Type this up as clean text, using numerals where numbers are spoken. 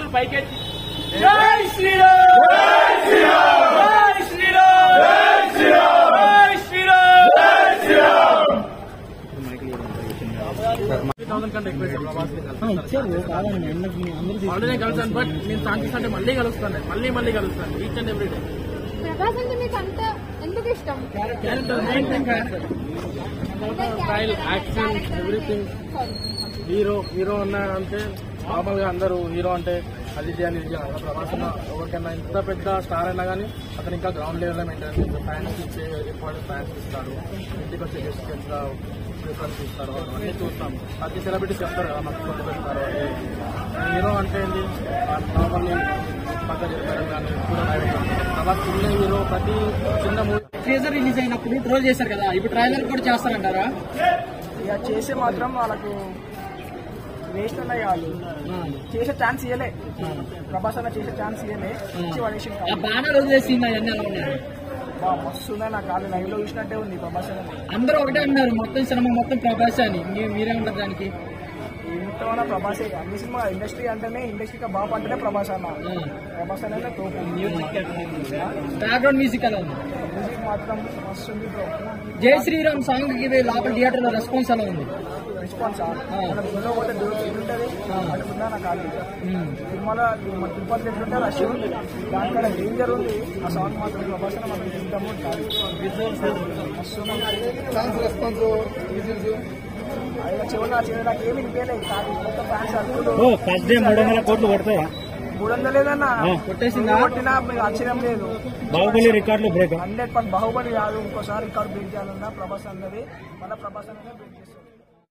పైకెత్తి జై శ్రీరామ్ జై శ్రీరామ్ జై శ్రీరామ్ జై శ్రీరామ్ జై శ్రీరామ్ జై శ్రీరామ్ 30,000 కంటే ఎక్కువ ఆల్రెడీ కలిసాను. బట్ నేను ఛాన్సెస్ అంటే మళ్ళీ కలుస్తాను, మళ్ళీ కలుస్తాను each and every day. Prabhas అంటే మీకు అంత ఎందుకు ఇష్టం? Style, action, everything. హీరో ఉన్నాడంటే నార్మల్ గా అందరూ హీరో అంటే అది చేయాలి. ప్రభాస్ ఎవరికైనా ఇంత పెద్ద స్టార్ అయినా కానీ అతను ఇంకా గ్రౌండ్ లెవెల్ మెయింటైన్ చేస్తారు. ఫ్యాన్స్ ఇచ్చే ఇంపార్టెంట్ ఫ్యాన్స్ ఇస్తారు, ఇంటికి వచ్చే గెస్ట్ ఎంత ప్రిఫరెన్స్ ఇస్తారు అన్నీ చూస్తాం. ప్రతి సెలబ్రిటీస్ చెప్తారు కదా మాకు కొట్టు పెడతారు. హీరో అంటే ఏంటి నార్మల్లీ పక్క చెప్తారు కానీ ప్రభాస్ చిన్న హీరో. ప్రతి చిన్న మూవీ ట్రైలర్ రిలీజ్ అయినప్పుడు ట్రోల్ చేశారు కదా, ఇప్పుడు ట్రైలర్ కూడా చేస్తారంటారా? ఇక చేసే మాత్రం వాళ్ళకు వేస్ట్ అన్నాయి. వాళ్ళు చేసే ఛాన్స్ ఇవ్వలే, ప్రభాస్ అన్న చేసే ఛాన్స్ ఇవ్వలే, ఇచ్చి పడేసి బాగా వదిలేసింది. అవన్నీ ఎలా ఉన్నాయి? మస్తు ఉన్నాయి. నాకు వాళ్ళు లైవ్ లో చూసినట్టే ఉంది ప్రభాస్ అన్న. అందరూ ఒకటే అన్నారు మొత్తం సినిమా మొత్తం ప్రభాస్ అని. మీరేమంటారు దానికి? ఇంట్లో ప్రభాసే. అన్ని సినిమా ఇండస్ట్రీ అంటేనే, ఇండస్ట్రీకి బాబు అంటేనే ప్రభాస్ అన్న. ప్రభాస్ అనే తోపు. బ్యాక్గ్రౌండ్ మ్యూజిక్ ఎలా ఉంది? మ్యూజిక్ మాత్రం మస్తు ఉంది బ్రో. జై శ్రీరామ్ సాంగ్ కి లోపల థియేటర్ లో రెస్పాన్స్ ఎలా ఉంది? రెస్పాన్స్ ఇంట్లో పోతే ఎట్లుంటది అట్లుందా నాకు కాదు. సినిమాలో తిరుపతి ఎట్లుంటే రష్ దానికన్నా డేంజర్ ఉంది. ఆ సాంగ్ మాత్రం ప్రభాస్ మనకి తింటాము కాదు. చివరి నాకు ఏమి వినిపించలేదు. కాదు మొత్తం ఫ్యాన్స్ అనుకుంటూ ఫస్ట్ డే 300 కోట్లు కొడతాయా? 300 లేదన్నా కొట్టేసిందా? కొట్టినా మీకు ఆశ్చర్యం లేదు. బాహుబలి రికార్డులు బ్రేక్ 100% బాహుబలి కాదు. ఇంకోసారి రికార్డు బ్రేక్ చేయాలన్నా ప్రభాస్ అన్నది మళ్ళీ ప్రభాస్ అనేది బ్రేక్ చేస్తారు.